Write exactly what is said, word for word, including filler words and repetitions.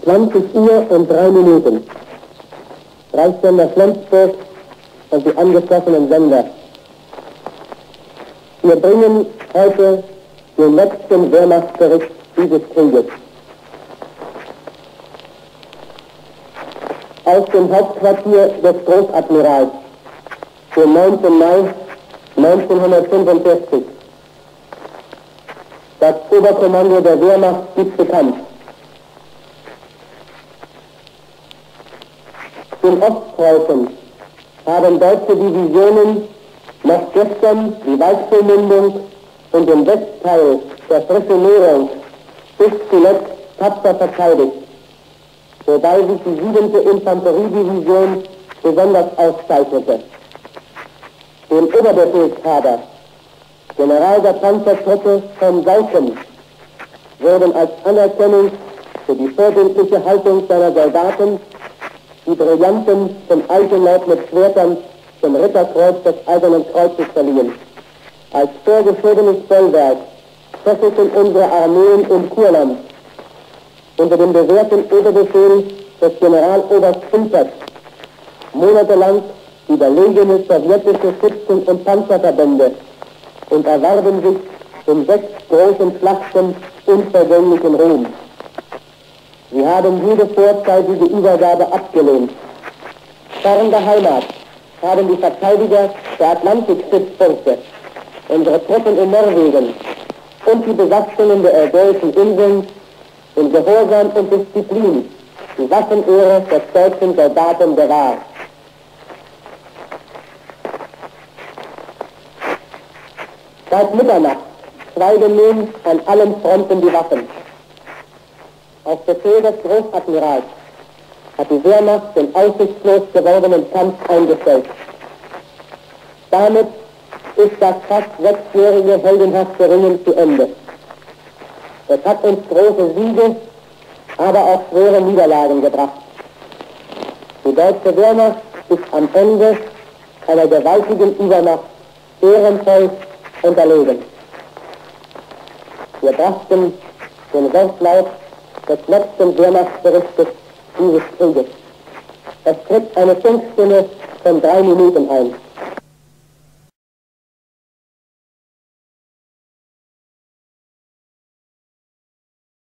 zwanzig Uhr und drei Minuten. Reichssender Flensburg und die angeschlossenen Sender. Wir bringen heute den letzten Wehrmachtsbericht dieses Krieges. Aus dem Hauptquartier des Großadmirals, den neunten Mai neunzehnhundertfünfundvierzig. Das Oberkommando der Wehrmacht gibt bekannt. In Ostpreußen haben deutsche Divisionen noch gestern die Weitzelmündung und den Westteil der Frischen Nehrung bis zuletzt tapfer verteidigt, wobei sich die siebente Infanteriedivision besonders auszeichnete. Dem Oberbefehlshaber, General der Panzertruppe von Saucken, wurden als Anerkennung für die vorbildliche Haltung seiner Soldaten die Brillanten zum Eichenlaub mit Schwertern zum Ritterkreuz des Eisernen Kreuzes verliehen. Als vorgeschobenes Bollwerk fesselten unsere Armeen im Kurland unter dem bewährten Oberbefehl des Generaloberst Hilpert monatelang überlegene sowjetische Schützen- und Panzerverbände und erwarben sich in sechs großen Schlachten unvergänglichen Ruhm. Sie haben jede vorzeitige Übergabe abgelehnt. Fern der Heimat haben die Verteidiger der Atlantik-Stützpunkte, unsere Truppen in Norwegen und die Besatzungen der Ägäischen Inseln in Gehorsam und Disziplin die Waffenehre des deutschen Soldaten bewahrt. Seit Mitternacht schweigen nun an allen Fronten die Waffen. Auf Befehl des Großadmirals hat die Wehrmacht den aussichtslos gewordenen Kampf eingestellt. Damit ist das fast sechsjährige heldenhafte Ringen zu Ende. Es hat uns große Siege, aber auch schwere Niederlagen gebracht. Die deutsche Wehrmacht ist am Ende einer gewaltigen Übermacht ehrenvoll unterlegen. Wir brachten den Wortlaut des letzten Wehrmachtsberichtes dieses Krieges. Es tritt eine Funkstille von drei Minuten ein.